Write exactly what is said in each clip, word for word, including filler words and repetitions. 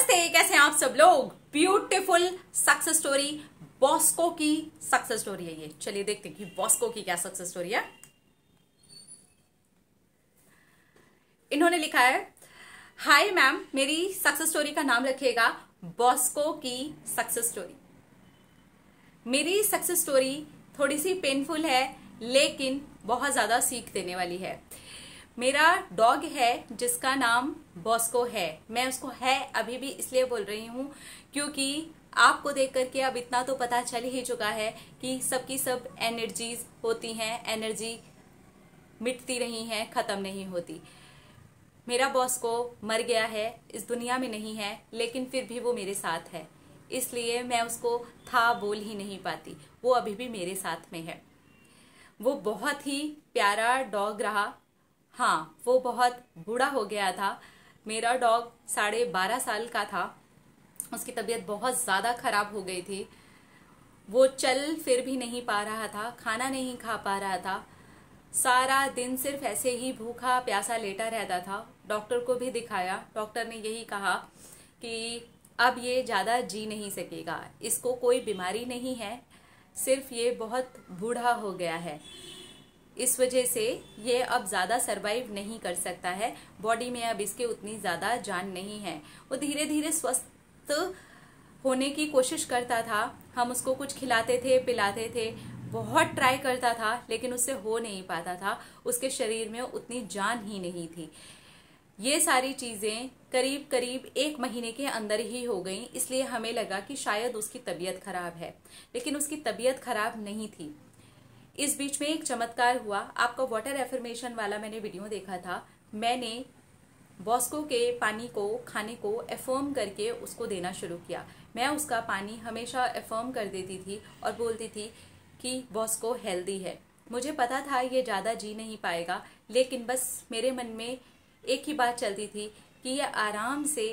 नमस्ते, कैसे हैं आप सब लोग। ब्यूटीफुल सक्सेस स्टोरी बॉस्को की सक्सेस स्टोरी है ये। चलिए देखते हैं कि बॉस्को की क्या सक्सेस स्टोरी है। इन्होंने लिखा है, हाय मैम, मेरी सक्सेस स्टोरी का नाम रखिएगा बॉस्को की सक्सेस स्टोरी। मेरी सक्सेस स्टोरी थोड़ी सी पेनफुल है लेकिन बहुत ज्यादा सीख देने वाली है। मेरा डॉग है जिसका नाम बॉस्को है। मैं उसको है अभी भी इसलिए बोल रही हूँ क्योंकि आपको देख करके अब इतना तो पता चल ही चुका है कि सबकी सब एनर्जीज होती हैं, एनर्जी मिटती रही हैं, खत्म नहीं होती। मेरा बॉस्को मर गया है, इस दुनिया में नहीं है, लेकिन फिर भी वो मेरे साथ है, इसलिए मैं उसको था बोल ही नहीं पाती। वो अभी भी मेरे साथ में है। वो बहुत ही प्यारा डॉग रहा। हाँ, वो बहुत बूढ़ा हो गया था। मेरा डॉग साढ़े बारह साल का था। उसकी तबीयत बहुत ज़्यादा खराब हो गई थी। वो चल फिर भी नहीं पा रहा था, खाना नहीं खा पा रहा था, सारा दिन सिर्फ ऐसे ही भूखा प्यासा लेटा रहता था। डॉक्टर को भी दिखाया, डॉक्टर ने यही कहा कि अब ये ज़्यादा जी नहीं सकेगा, इसको कोई बीमारी नहीं है, सिर्फ ये बहुत बूढ़ा हो गया है, इस वजह से ये अब ज़्यादा सरवाइव नहीं कर सकता है, बॉडी में अब इसके उतनी ज़्यादा जान नहीं है। वो धीरे धीरे स्वस्थ होने की कोशिश करता था। हम उसको कुछ खिलाते थे, पिलाते थे, बहुत ट्राई करता था, लेकिन उससे हो नहीं पाता था। उसके शरीर में उतनी जान ही नहीं थी। ये सारी चीज़ें करीब करीब एक महीने के अंदर ही हो गई, इसलिए हमें लगा कि शायद उसकी तबीयत खराब है, लेकिन उसकी तबीयत खराब नहीं थी। इस बीच में एक चमत्कार हुआ। आपका वाटर एफर्मेशन वाला मैंने वीडियो देखा था। मैंने बॉस्को के पानी को, खाने को एफर्म करके उसको देना शुरू किया। मैं उसका पानी हमेशा एफर्म कर देती थी और बोलती थी कि बॉस्को हेल्दी है। मुझे पता था ये ज़्यादा जी नहीं पाएगा, लेकिन बस मेरे मन में एक ही बात चलती थी कि ये आराम से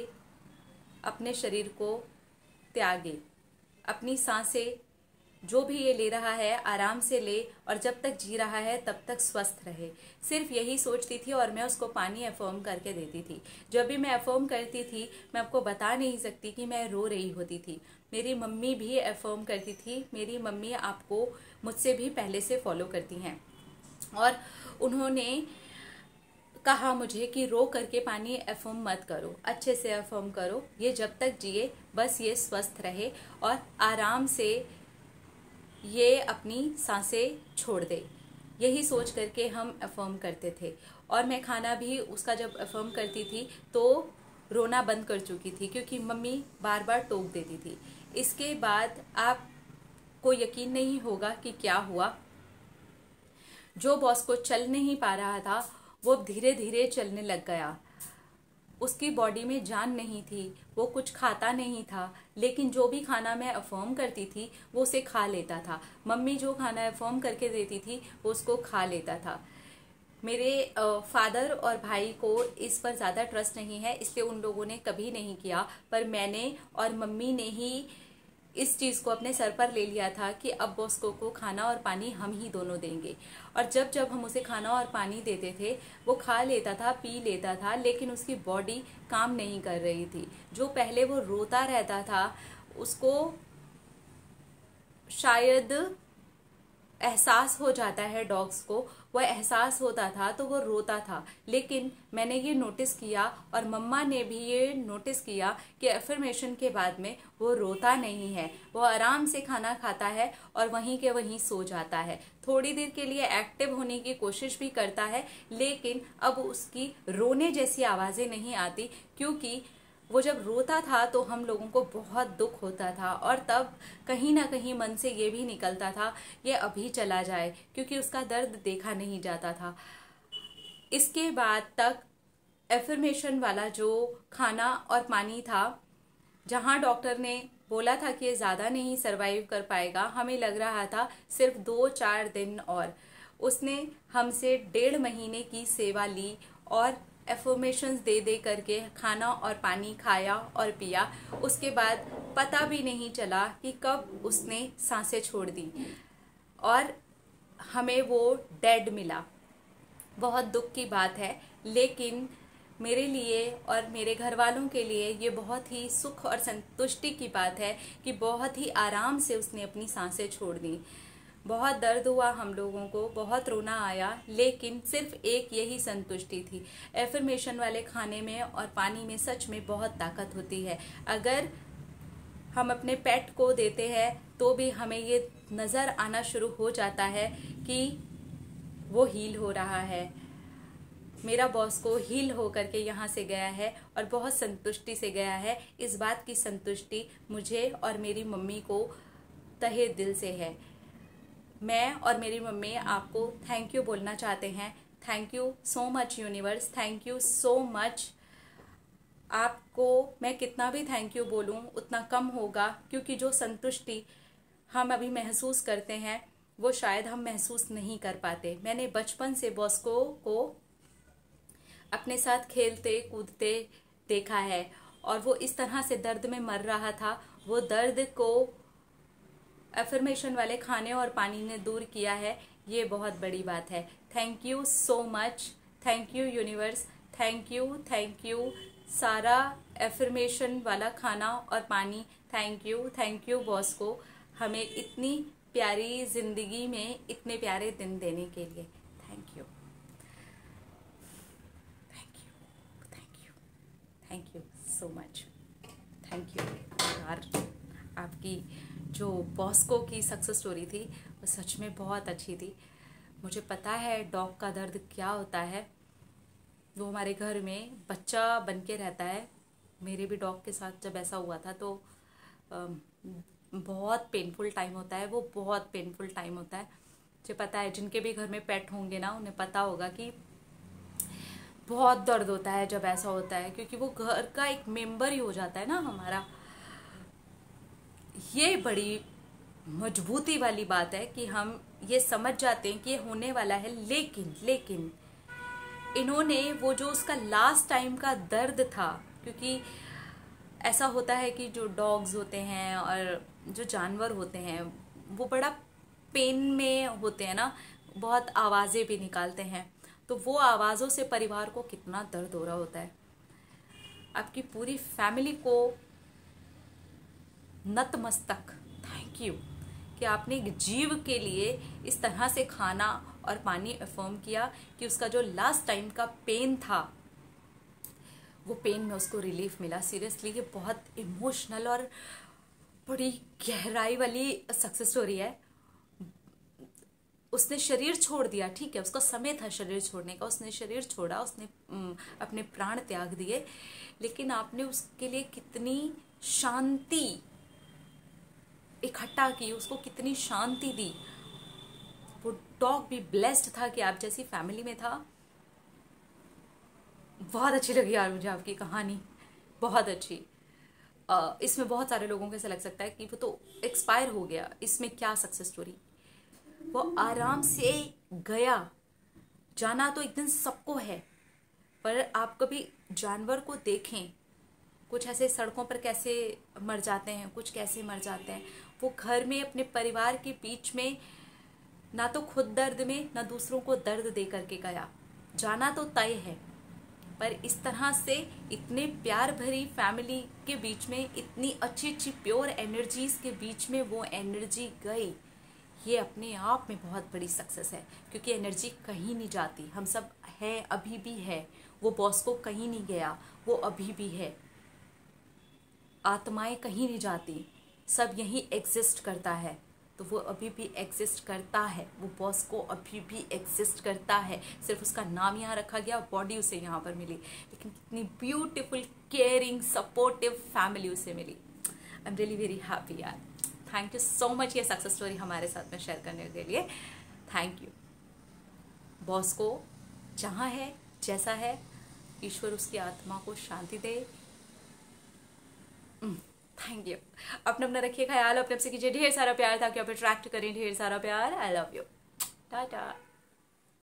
अपने शरीर को त्यागे, अपनी सांसें जो भी ये ले रहा है आराम से ले, और जब तक जी रहा है तब तक स्वस्थ रहे। सिर्फ यही सोचती थी और मैं उसको पानी एफर्म करके देती थी। जब भी मैं एफर्म करती थी, मैं आपको बता नहीं सकती कि मैं रो रही होती थी। मेरी मम्मी भी एफर्म करती थी। मेरी मम्मी आपको मुझसे भी पहले से फॉलो करती हैं और उन्होंने कहा मुझे कि रो करके पानी एफर्म मत करो, अच्छे से एफर्म करो, ये जब तक जिए बस ये स्वस्थ रहे और आराम से ये अपनी सांसें छोड़ दे। यही सोच करके हम एफर्म करते थे। और मैं खाना भी उसका जब एफर्म करती थी तो रोना बंद कर चुकी थी, क्योंकि मम्मी बार बार टोक देती थी। इसके बाद आपको यकीन नहीं होगा कि क्या हुआ। जो बॉस्को चल नहीं पा रहा था वो धीरे धीरे चलने लग गया। उसकी बॉडी में जान नहीं थी, वो कुछ खाता नहीं था, लेकिन जो भी खाना मैं अफर्म करती थी वो उसे खा लेता था। मम्मी जो खाना अफर्म करके देती थी वो उसको खा लेता था। मेरे फादर और भाई को इस पर ज़्यादा ट्रस्ट नहीं है, इसलिए उन लोगों ने कभी नहीं किया, पर मैंने और मम्मी ने ही इस चीज़ को अपने सर पर ले लिया था कि अब बॉस्को को खाना और पानी हम ही दोनों देंगे। और जब जब हम उसे खाना और पानी देते थे वो खा लेता था, पी लेता था, लेकिन उसकी बॉडी काम नहीं कर रही थी। जो पहले वो रोता रहता था, उसको शायद एहसास हो जाता है, डॉग्स को वह एहसास होता था तो वो रोता था। लेकिन मैंने ये नोटिस किया और मम्मा ने भी ये नोटिस किया कि एफर्मेशन के बाद में वो रोता नहीं है, वो आराम से खाना खाता है और वहीं के वहीं सो जाता है। थोड़ी देर के लिए एक्टिव होने की कोशिश भी करता है, लेकिन अब उसकी रोने जैसी आवाज़ें नहीं आती, क्योंकि वो जब रोता था तो हम लोगों को बहुत दुख होता था और तब कहीं ना कहीं मन से ये भी निकलता था ये अभी चला जाए, क्योंकि उसका दर्द देखा नहीं जाता था। इसके बाद तक एफर्मेशन वाला जो खाना और पानी था, जहाँ डॉक्टर ने बोला था कि ये ज़्यादा नहीं सरवाइव कर पाएगा, हमें लग रहा था सिर्फ दो चार दिन, और उसने हमसे डेढ़ महीने की सेवा ली और एफर्मेशंस दे दे करके खाना और पानी खाया और पिया। उसके बाद पता भी नहीं चला कि कब उसने सांसें छोड़ दी और हमें वो डेड मिला। बहुत दुख की बात है, लेकिन मेरे लिए और मेरे घर वालों के लिए ये बहुत ही सुख और संतुष्टि की बात है कि बहुत ही आराम से उसने अपनी सांसें छोड़ दी। बहुत दर्द हुआ हम लोगों को, बहुत रोना आया, लेकिन सिर्फ एक यही संतुष्टि थी। एफर्मेशन वाले खाने में और पानी में सच में बहुत ताकत होती है। अगर हम अपने पेट को देते हैं तो भी हमें ये नज़र आना शुरू हो जाता है कि वो हील हो रहा है। मेरा बॉस को हील हो करके यहाँ से गया है और बहुत संतुष्टि से गया है। इस बात की संतुष्टि मुझे और मेरी मम्मी को तहे दिल से है। मैं और मेरी मम्मी आपको थैंक यू बोलना चाहते हैं। Thank you so much universe, thank you so much. आपको मैं कितना भी थैंक यू बोलूं उतना कम होगा, क्योंकि जो संतुष्टि हम अभी महसूस करते हैं वो शायद हम महसूस नहीं कर पाते। मैंने बचपन से बॉस्को को अपने साथ खेलते कूदते देखा है और वो इस तरह से दर्द में मर रहा था। वो दर्द को एफर्मेशन वाले खाने और पानी ने दूर किया है। ये बहुत बड़ी बात है। Thank you so much, thank you universe, thank you thank you सारा एफर्मेशन वाला खाना और पानी। Thank you thank you boss को हमें इतनी प्यारी जिंदगी में इतने प्यारे दिन देने के लिए। Thank you thank you thank you thank you so much. Thank you यार, आपकी जो बॉस्को की सक्सेस स्टोरी थी वो सच में बहुत अच्छी थी। मुझे पता है डॉग का दर्द क्या होता है। वो हमारे घर में बच्चा बन के रहता है। मेरे भी डॉग के साथ जब ऐसा हुआ था तो बहुत पेनफुल टाइम होता है। वो बहुत पेनफुल टाइम होता है। मुझे पता है, जिनके भी घर में पेट होंगे ना उन्हें पता होगा कि बहुत दर्द होता है जब ऐसा होता है, क्योंकि वो घर का एक मेंबर ही हो जाता है ना हमारा। ये बड़ी मजबूती वाली बात है कि हम ये समझ जाते हैं कि ये होने वाला है, लेकिन लेकिन इन्होंने वो जो उसका लास्ट टाइम का दर्द था, क्योंकि ऐसा होता है कि जो डॉग्स होते हैं और जो जानवर होते हैं वो बड़ा पेन में होते हैं ना, बहुत आवाज़ें भी निकालते हैं, तो वो आवाज़ों से परिवार को कितना दर्द हो रहा होता है। आपकी पूरी फैमिली को नतमस्तक थैंक यू कि आपने एक जीव के लिए इस तरह से खाना और पानी अफर्म किया कि उसका जो लास्ट टाइम का पेन था वो पेन में उसको रिलीफ मिला। सीरियसली ये बहुत इमोशनल और बड़ी गहराई वाली सक्सेस स्टोरी है। उसने शरीर छोड़ दिया, ठीक है, उसका समय था शरीर छोड़ने का, उसने शरीर छोड़ा, उसने अपने प्राण त्याग दिए, लेकिन आपने उसके लिए कितनी शांति इकट्ठा की, उसको कितनी शांति दी। वो डॉग भी ब्लेस्ड था कि आप जैसी फैमिली में था। बहुत अच्छी लगी यार मुझे आपकी कहानी, बहुत अच्छी। आ, इसमें बहुत सारे लोगों को ऐसा लग सकता है कि वो तो एक्सपायर हो गया, इसमें क्या सक्सेस स्टोरी। वो आराम से गया। जाना तो एक दिन सबको है, पर आप कभी जानवर को देखें, कुछ ऐसे सड़कों पर कैसे मर जाते हैं, कुछ कैसे मर जाते हैं। वो घर में अपने परिवार के बीच में ना तो खुद दर्द में ना दूसरों को दर्द दे करके गया। जाना तो तय है, पर इस तरह से इतने प्यार भरी फैमिली के बीच में, इतनी अच्छी अच्छी प्योर एनर्जीज के बीच में वो एनर्जी गई, ये अपने आप में बहुत बड़ी सक्सेस है। क्योंकि एनर्जी कहीं नहीं जाती, हम सब है, अभी भी है। वो बॉस को कहीं नहीं गया, वो अभी भी है। आत्माएं कहीं नहीं जाती, सब यहीं एग्जिस्ट करता है, तो वो अभी भी एग्जिस्ट करता है। वो बॉस को अभी भी एग्जिस्ट करता है, सिर्फ उसका नाम यहाँ रखा गया, बॉडी उसे यहाँ पर मिली, लेकिन कितनी ब्यूटीफुल केयरिंग सपोर्टिव फैमिली उसे मिली। I am really very happy यार। थैंक यू सो मच ये सक्सेस स्टोरी हमारे साथ में शेयर करने के लिए। Thank you. बॉस को जहाँ है जैसा है, ईश्वर उसकी आत्मा को शांति दे। Thank you. अपना अपना रखिए ख्याल, अपने आपसे कीजिए ढेर सारा प्यार ताकि आप अट्रैक्ट करें ढेर सारा प्यार। I love you. टाटा।